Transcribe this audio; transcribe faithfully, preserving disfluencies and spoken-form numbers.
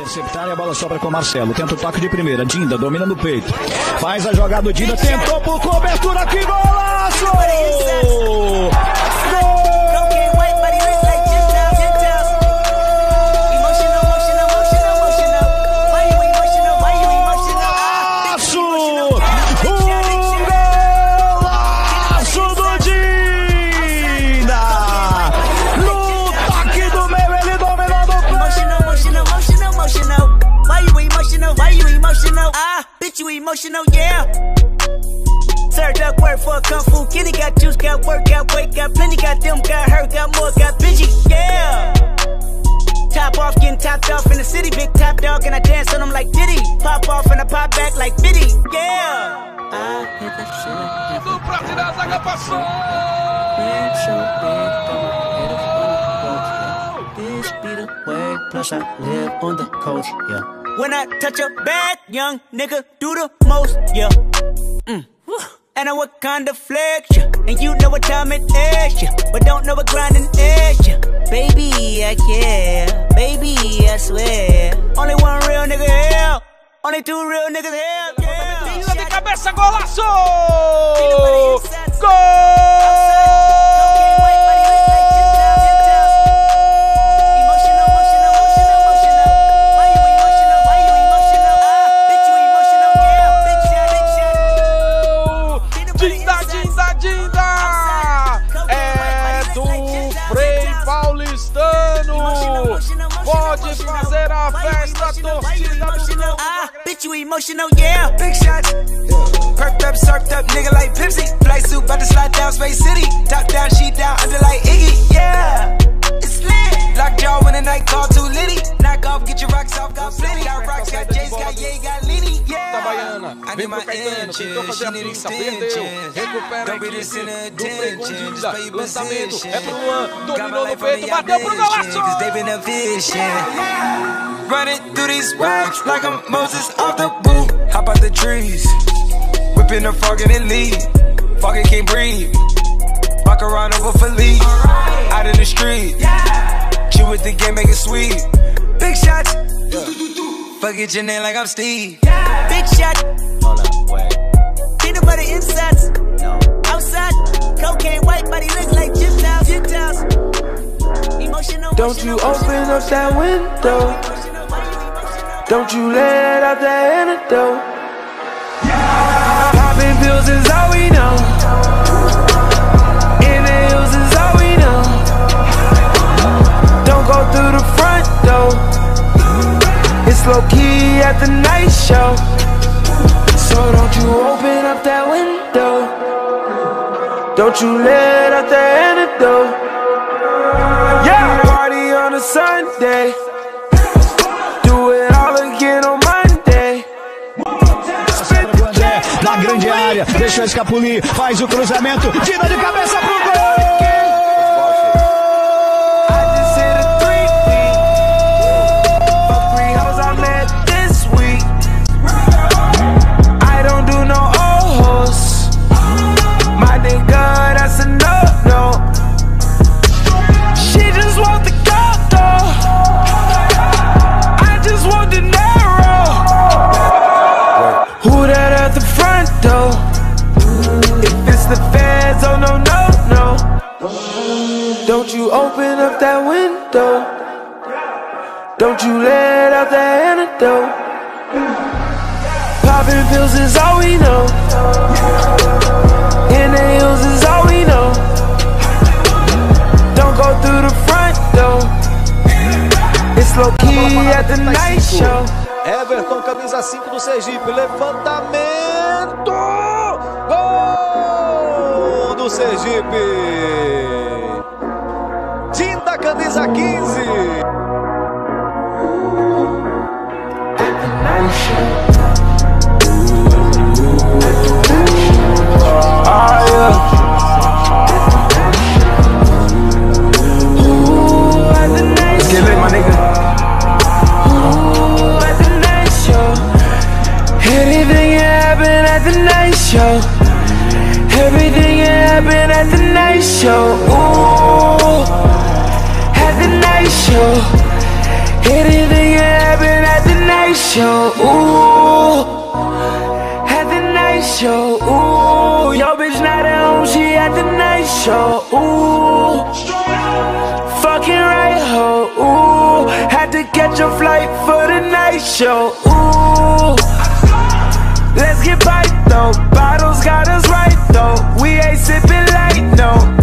interceptar e a bola sobra com o Marcelo. Tenta o toque de primeira. Dinda domina no peito. Faz a jogada do Dinda. Tentou por cobertura. Que golaço! Gol! Emotional, yeah. Served up work for a kung fu kitty. Got juice, got work, got weight, got plenty. Got them, got hurt, got more, got bitchy, yeah. Top off, getting topped off in the city. Big top dog, and I dance on them like Diddy. Pop off and I pop back like Biddy, yeah. I hit that shit. Dupla tirar a zaga, passou. This be the way, plus I live on the coast, yeah. When I touch a bag, young nigga do the most, yeah. Mm. And I what kind of flex, yeah. And you know what time it is, yeah. But don't know what grinding is, yeah. Baby, I care, baby, I swear. Only one real nigga here, only two real niggas here, yeah. Tira de cabeça, golaço! Gol! Pode fazer a festa, torcida do ah, bitch, you emotional, yeah. Big shots, perked up, surfed up, nigga like Pepsi. Flight suit, about to slide down Space City. Top down, sheet down, under like Iggy, yeah. It's lit. Lockjaw when the night call too litty. Knock off, get your rocks off, got plenty. Got rocks, got J's, got Ye, got Liddy, yeah. I need my inches, she need extensions. Don't be this in attention, just play your position. Got my life on the ambition, cause they been efficient. Running through these rocks like I'm Moses off the boot. Hop out the trees, whipping the fog and it leave. Fucking can't breathe. Walk around over for leave. Out in the street, chill with the game, make it sweet. Big shots, fuck it your name like I'm Steve. Big shot, hold up, wait. Peanut butter insides, no. Outside, cocaine white body look like gym towels, gym towels. Emotional. Don't you open up that window. Don't you let out that antidote. Popping pills is all we know. Inhales is all we know. Don't go through the front door. It's low key at the night show. So don't you open up that window. Don't you let out that antidote. Yeah, party on a Sunday. Do it all again on Monday. Na grande área, deixou escapulir, faz o cruzamento, tira de cabeça pro gol! Don't you open up that window. Don't you let out that antidote. Popping pills is all we know. Inhales is all we know. Don't go through the front door. It's low key at the night show. Everton, camisa cinco do Sergipe, levantamento, gol do Sergipe. Dinda, camisa quinze. Ah, yeah. Ooh, at the night show. Get lit, my nigga. Ooh, at the night show. Anything can happen at the night show. Everything can happen at the night show. Ooh, at the night show. Anything can happen at the show, ooh. At the night show, ooh. Yo bitch not at home, she at the night show, ooh. Fucking right ho, ooh. Had to catch a flight for the night show, ooh. Let's get right though, bottles got us right though. We ain't sipping light, no.